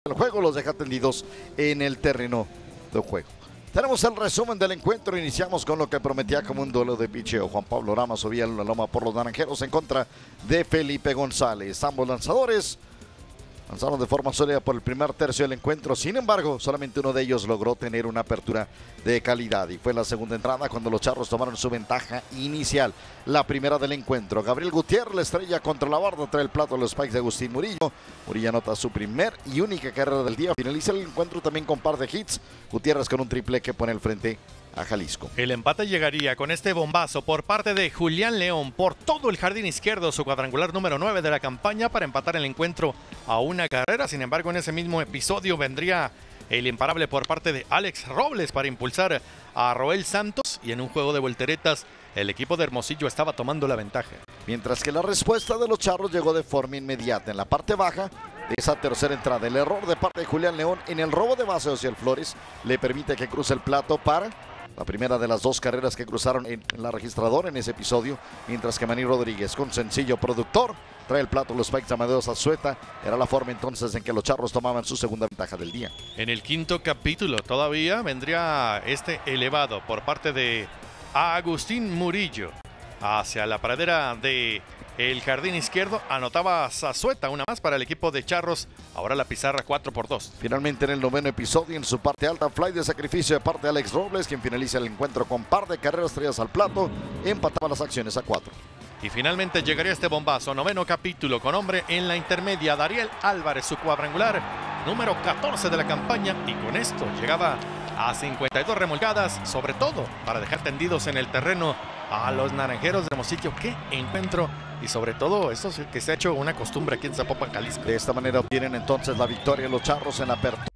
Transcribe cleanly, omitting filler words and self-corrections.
El juego los deja tendidos en el terreno de juego. Tenemos el resumen del encuentro. Iniciamos con lo que prometía como un duelo de picheo. Juan Pablo Rama subía la loma por los naranjeros en contra de Felipe González. Ambos lanzadores lanzaron de forma sólida por el primer tercio del encuentro. Sin embargo, solamente uno de ellos logró tener una apertura de calidad. Y fue la segunda entrada cuando los charros tomaron su ventaja inicial. La primera del encuentro. Gabriel Gutiérrez, la estrella contra la barda, trae el plato de los spikes de Agustín Murillo. Murillo anota su primer y única carrera del día. Finaliza el encuentro también con par de hits. Gutiérrez con un triple que pone al frente a Jalisco. El empate llegaría con este bombazo por parte de Julián León por todo el jardín izquierdo, su cuadrangular número 9 de la campaña para empatar el encuentro a una carrera. Sin embargo, en ese mismo episodio vendría el imparable por parte de Alex Robles para impulsar a Roel Santos, y en un juego de volteretas el equipo de Hermosillo estaba tomando la ventaja. Mientras que la respuesta de los charros llegó de forma inmediata en la parte baja de esa tercera entrada. El error de parte de Julián León en el robo de base hacia el Flores le permite que cruce el plato para la primera de las dos carreras que cruzaron en la registradora en ese episodio, mientras que Manny Rodríguez, con sencillo productor, trae el plato los spikes a Amadeo Zazueta. Era la forma entonces en que los charros tomaban su segunda ventaja del día. En el quinto capítulo todavía vendría este elevado por parte de Agustín Murillo hacia la pradera de el jardín izquierdo. Anotaba Zazueta, una más para el equipo de charros. Ahora la pizarra 4-2. Finalmente en el noveno episodio, en su parte alta, fly de sacrificio de parte de Alex Robles, quien finaliza el encuentro con par de carreras traídas al plato. Empataba las acciones a 4. Y finalmente llegaría este bombazo, noveno capítulo, con hombre en la intermedia, Dariel Álvarez, su cuadrangular número 14 de la campaña, y con esto llegaba a 52 remolcadas, sobre todo para dejar tendidos en el terreno a los naranjeros de Hermosillo. ¡Qué encuentro! Y sobre todo, esto que se ha hecho una costumbre aquí en Zapopan, Jalisco. De esta manera obtienen entonces la victoria los charros en la apertura.